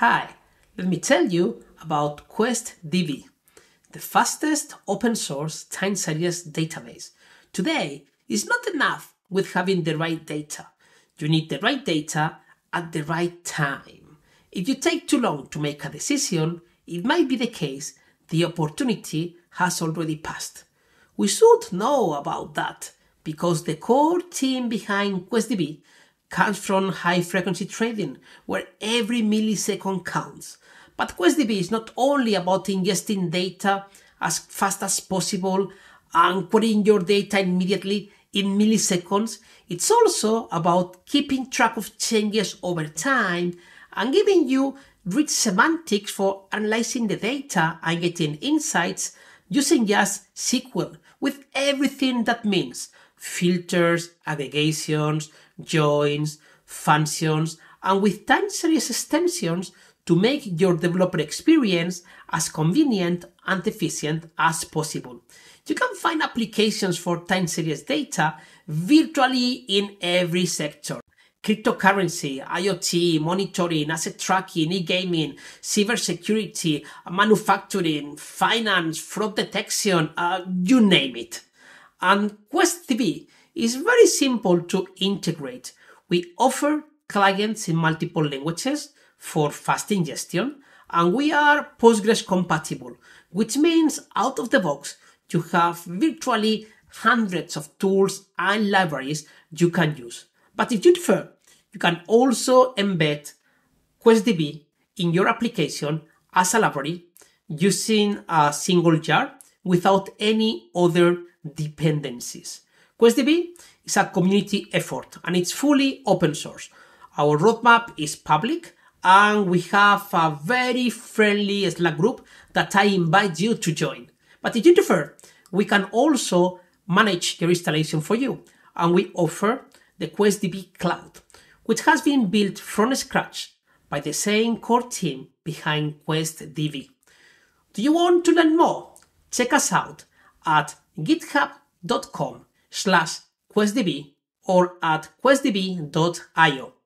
Hi, let me tell you about QuestDB, the fastest open source time series database. Today, it's not enough with having the right data. You need the right data at the right time. If you take too long to make a decision, it might be the case the opportunity has already passed. We should know about that because the core team behind QuestDB comes from high-frequency trading, where every millisecond counts. But QuestDB is not only about ingesting data as fast as possible and querying your data immediately in milliseconds. It's also about keeping track of changes over time and giving you rich semantics for analyzing the data and getting insights using just SQL with everything that means: filters, aggregations, joins, functions, and with time series extensions to make your developer experience as convenient and efficient as possible. You can find applications for time series data virtually in every sector: cryptocurrency, IoT, monitoring, asset tracking, e-gaming, cybersecurity, manufacturing, finance, fraud detection, you name it. And QuestDB is very simple to integrate. We offer clients in multiple languages for fast ingestion, and we are Postgres compatible, which means out of the box you have virtually hundreds of tools and libraries you can use. But if you prefer, you can also embed QuestDB in your application as a library using a single jar without any other dependencies. QuestDB is a community effort and it's fully open source. Our roadmap is public and we have a very friendly Slack group that I invite you to join. But if you prefer, we can also manage your installation for you, and we offer the QuestDB Cloud, which has been built from scratch by the same core team behind QuestDB. Do you want to learn more? Check us out at github.com/QuestDB or at questdb.io.